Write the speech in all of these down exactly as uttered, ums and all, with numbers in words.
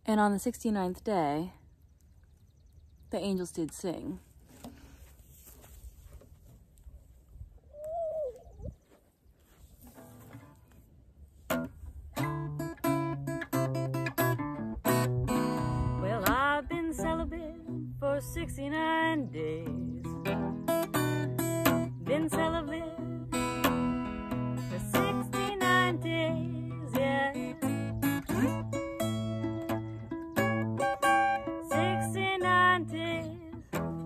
And on the sixty-ninth day, the angels did sing. Well, I've been celibate for sixty-nine days. Been celibate for sixty-nine days, yeah. sixty-nine days.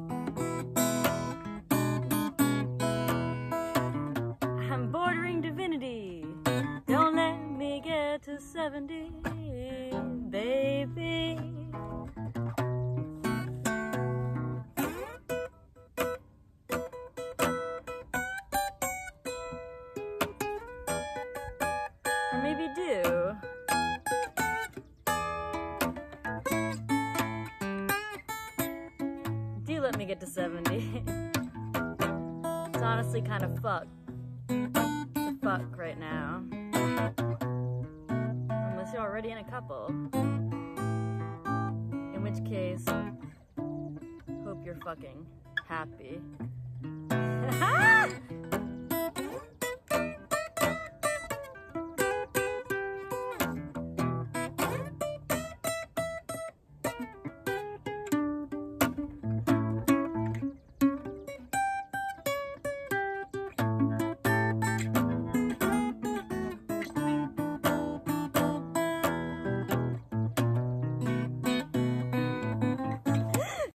I'm bordering divinity. Don't let me get to seventy, baby. Or maybe do. Do let me get to seventy. It's honestly kind of fuck. The fuck right now. Unless you're already in a couple. In which case, hope you're fucking happy.